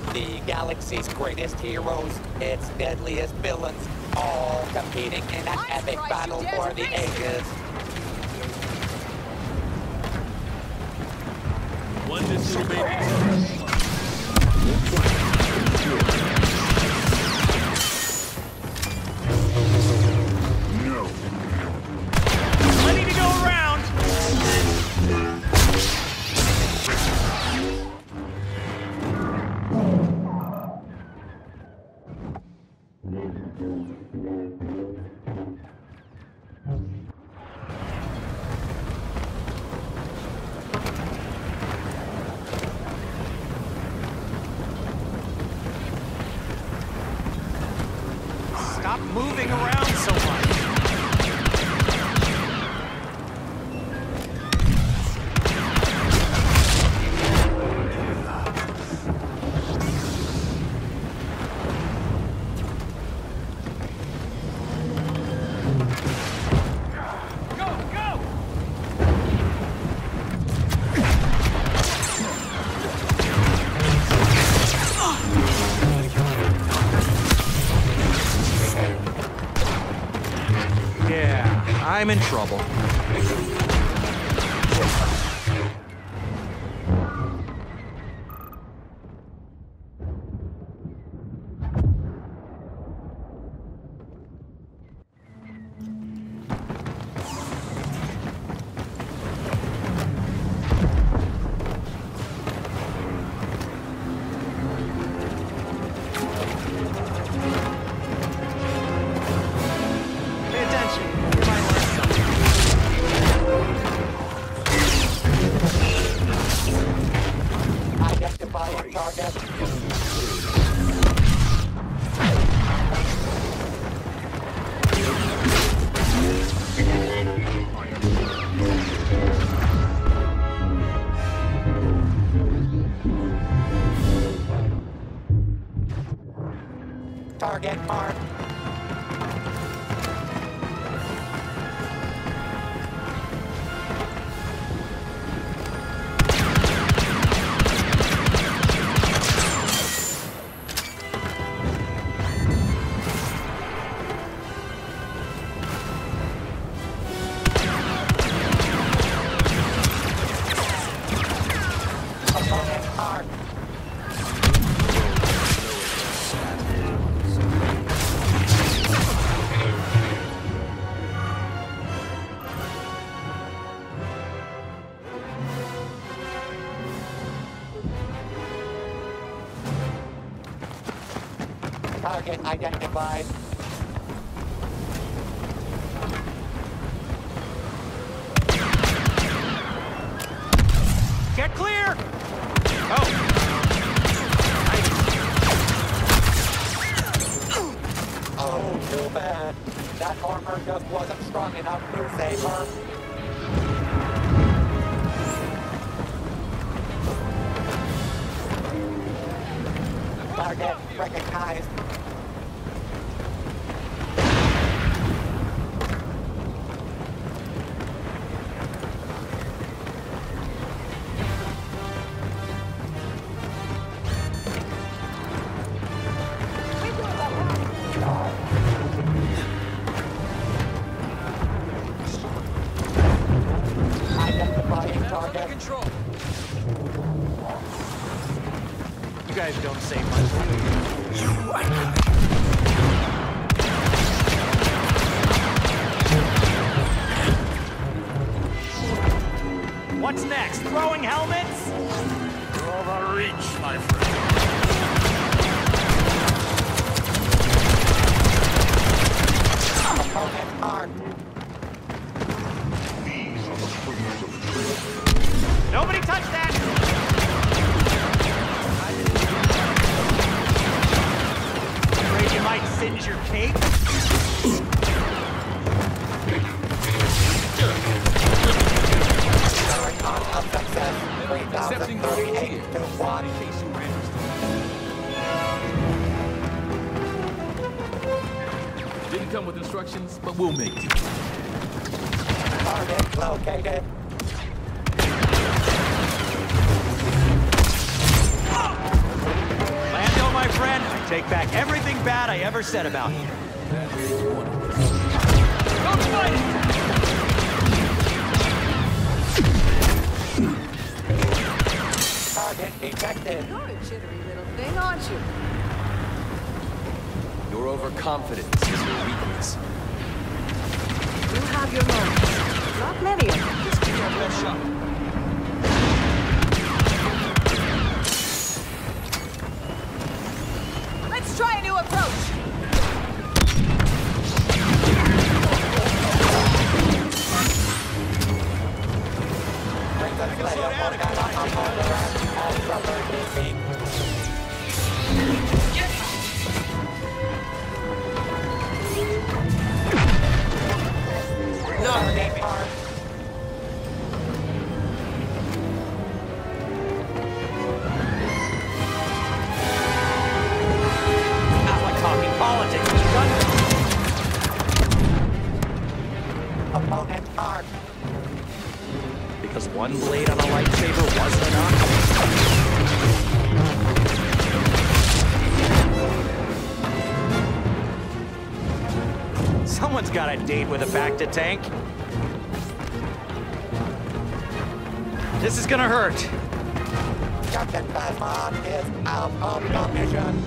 The galaxy's greatest heroes, its deadliest villains, all competing in an epic battle for the ages. One little baby. Stop moving around so much. I'm in trouble. Pay attention. You might learn something. Identifying target. Target marked. Opponent marked. Target identified. Get clear! Oh. Oh, too bad. That armor just wasn't strong enough to save her. Target recognized. Identifying target. Control. You guys don't say much. What's next? Throwing helmets? You're out of reach, my friend. Opponent marked. Nobody touch that! Afraid you might singe your cape? Going on a success. 3038 to 1. In case you were interested. Didn't come with instructions, but we'll make it. Target located. Land take back everything bad I ever said about you. Don't fight it! Target detected. You're a jittery little thing, aren't you? Your overconfidence is your weakness. You have your moments. Not many of them. Just give your best shot. Let's try a new approach. Not like talking politics. We've done this. Opponent arc. Because one blade on a lightsaber wasn't enough. Someone's got a date with a Bacta tank. This is gonna hurt. Captain Phasma is out of commission.